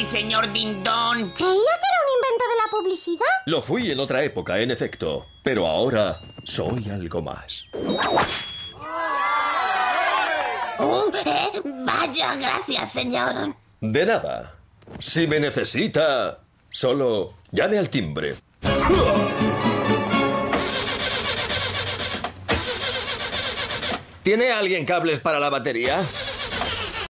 soy señor Dindón. ¿Creía que era un invento de la publicidad? Lo fui en otra época, en efecto. Pero ahora soy algo más. Vaya, gracias, señor. De nada. Si me necesita, solo llame al timbre. ¿Tiene alguien cables para la batería?